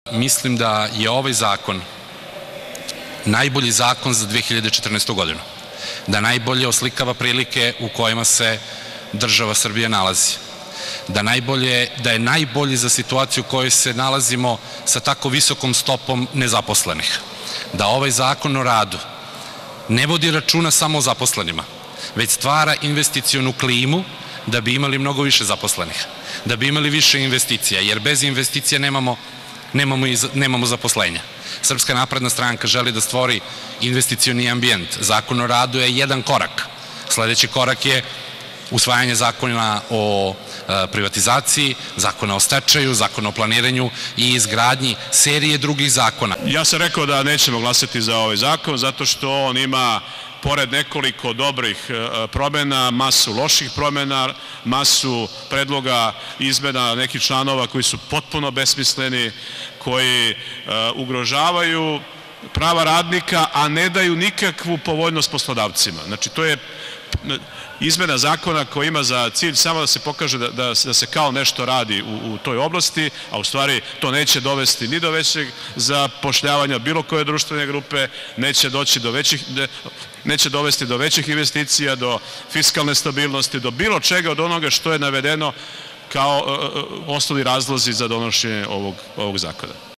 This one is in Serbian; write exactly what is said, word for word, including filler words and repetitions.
Mislim da je ovaj zakon najbolji zakon za dve hiljade četrnaestu. godinu. Da najbolje oslikava prilike u kojima se država Srbija nalazi. Da, najbolje, da je najbolji za situaciju u kojoj se nalazimo sa tako visokom stopom nezaposlenih. Da ovaj zakon o radu ne vodi računa samo o zaposlenima, već stvara investicionu klimu da bi imali mnogo više zaposlenih, da bi imali više investicija, jer bez investicija nemamo, nemamo, nemamo zaposlenja. Srpska napredna stranka želi da stvori investicioni ambijent. Zakon o radu je jedan korak. Sledeći korak je usvajanje zakona o privatizaciji, zakona o stečaju, zakona o planiranju i izgradnji serije drugih zakona. Ja sam rekao da nećemo glasati za ovaj zakon zato što on ima, pored nekoliko dobrih promena, masu loših promena, masu predloga izmena nekih članova koji su potpuno besmisleni, koji ugrožavaju prava radnika, a ne daju nikakvu povoljnost poslodavcima. Znači, to je izmena zakona koja ima za cilj samo da se pokaže da, da, da se kao nešto radi u, u toj oblasti, a u stvari to neće dovesti ni do većeg zapošljavanja bilo koje društvene grupe, neće doći do većih, neće dovesti do većih investicija, do fiskalne stabilnosti, do bilo čega od onoga što je navedeno kao osnovni razlozi za donošenje ovog, ovog zakona.